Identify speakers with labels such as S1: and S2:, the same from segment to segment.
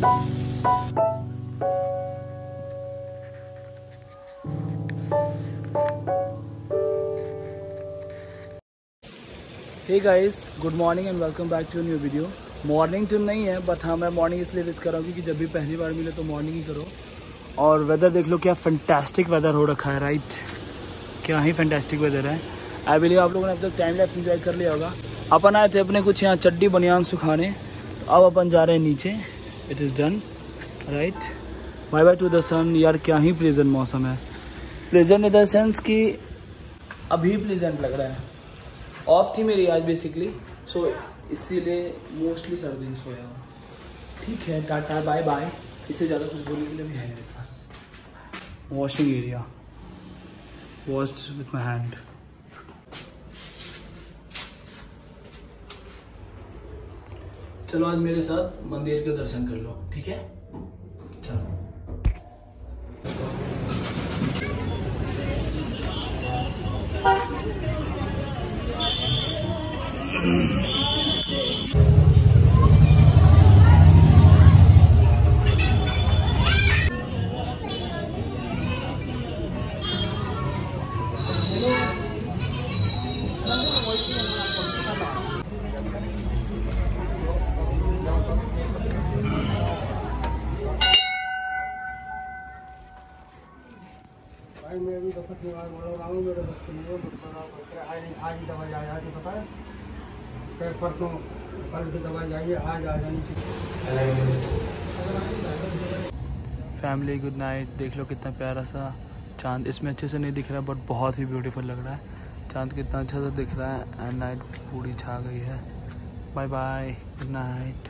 S1: Hey guys, good morning and welcome back to new video. Morning तो नहीं है, but हाँ मैं मॉर्निंग इसलिए विश कर रहा हूँ क्योंकि जब भी पहली बार मिले तो मॉर्निंग ही करो। और वेदर देख लो, क्या फैंटास्टिक वेदर हो रखा है, राइट? क्या ही फैंटास्टिक वेदर है। आई बिलीव आप लोगों ने अब तक टाइम लैप्स एंजॉय कर लिया होगा। अपन आए थे अपने कुछ यहाँ चड्डी बनियान सुखाने, तो अब अपन जा रहे हैं नीचे। It is done, right? Bye bye to the sun. यार क्या ही प्लेजेंट मौसम है, प्लेजेंट इन द सेंस कि अभी प्लेजेंट लग रहा है। ऑफ थी मेरी आज बेसिकली, सो इसीलिए मोस्टली सर्दी में सोया हूँ। ठीक है, टाटा बाय बाय। इससे ज़्यादा कुछ बोलने के लिए भी है मेरे पास। Washing area washed with my hand. चलो आज मेरे साथ मंदिर के दर्शन कर लो, ठीक है? चलो।
S2: मैं भी वक्त बोल रहा हूँ, मेरे बच्चे आज ही दवाई आ जाती, पता है? कल परसों कल की दवाई आई है, आज आ जानी चाहिए।
S1: Family good night. देख लो कितना प्यारा सा चांद, इसमें अच्छे से नहीं दिख रहा बट बहुत ही ब्यूटीफुल लग रहा है। चांद कितना अच्छा सा दिख रहा है एंड नाइट पूरी छा गई है। Bye bye, good night.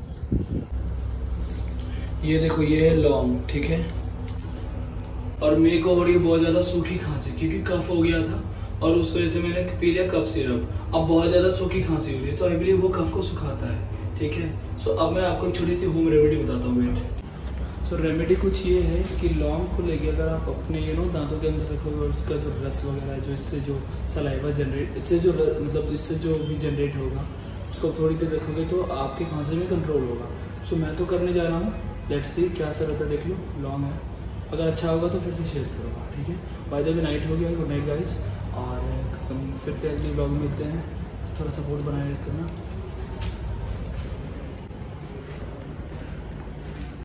S1: ये देखो, ये है लौंग, ठीक है? और मेरे को हो रही है बहुत ज़्यादा सूखी खांसी क्योंकि कफ हो गया था और उस वजह से मैंने पी लिया कफ सिरप। अब बहुत ज़्यादा सूखी खांसी हो रही है, तो आई बिलीव वो कफ को सुखाता है, ठीक है? सो अब मैं आपको एक छोटी सी होम रेमेडी बताता हूँ। वेट। सो रेमेडी कुछ ये है कि लौंग को लेके अगर आप अपने दांतों के अंदर रखोगे और उसका जो रस वगैरह है, जो इससे जो सलाइवा जनरेट, इससे जो मतलब इससे जो भी जनरेट होगा, उसको थोड़ी देर रखोगे तो आपके खांसी में कंट्रोल होगा। सो मैं तो करने जा रहा हूँ, लेट्स सी क्या असर रहता है। देख लो, लौंग है, अगर अच्छा होगा तो फिर से शेयर करूँगा, ठीक है? बाय द वे नाइट हो गया, गुड नाइट गाइस। और फिर से अगले ब्लॉग में मिलते हैं। थोड़ा सपोर्ट बनाए रखना।